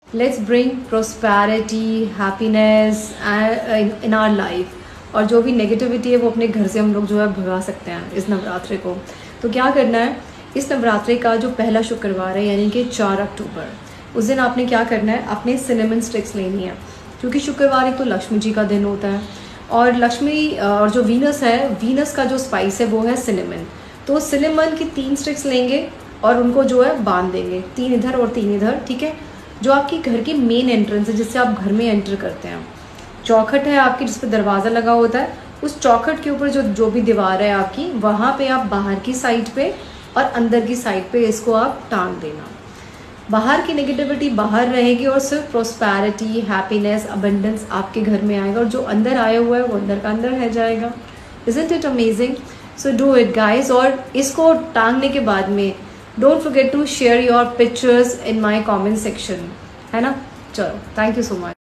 Let's bring prosperity, happiness in our life, और जो भी नेगेटिविटी है वो अपने घर से हम लोग जो है भगा सकते हैं इस नवरात्रे को। तो क्या करना है, इस नवरात्रे का जो पहला शुक्रवार है यानी कि 4 अक्टूबर, उस दिन आपने क्या करना है, अपने सिनेमन स्टिक्स लेनी है, क्योंकि शुक्रवार एक तो लक्ष्मी जी का दिन होता है, और लक्ष्मी और जो वीनस है, वीनस का जो स्पाइस है वो है सिनेमन। तो सिनेमन की 3 स्टिक्स लेंगे और उनको जो है बांध देंगे, 3 इधर और 3 इधर, ठीक है। जो आपकी घर की मेन एंट्रेंस है जिससे आप घर में एंटर करते हैं, चौखट है आपकी जिस पर दरवाज़ा लगा होता है, उस चौखट के ऊपर जो भी दीवार है आपकी, वहाँ पे आप बाहर की साइड पे और अंदर की साइड पे इसको आप टांग देना। बाहर की नेगेटिविटी बाहर रहेगी और सिर्फ प्रोस्पैरिटी, हैप्पीनेस, अबंडेंस आपके घर में आएगा, और जो अंदर आया हुआ है वो अंदर का अंदर रह जाएगा। Isn't it amazing? So do it guys. और इसको टांगने के बाद में don't forget to share your pictures in my comment section, है ना। चलो, थैंक यू सो मच।